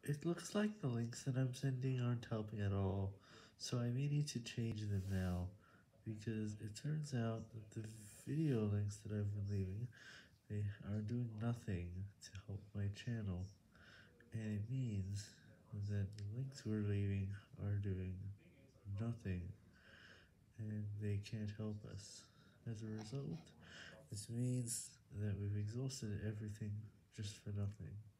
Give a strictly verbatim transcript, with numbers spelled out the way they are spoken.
It looks like the links that I'm sending aren't helping at all, so I may need to change them now, because it turns out that the video links that I've been leaving, they are doing nothing to help my channel, and it means that the links we're leaving are doing nothing, and they can't help us. As a result, this means that we've exhausted everything just for nothing.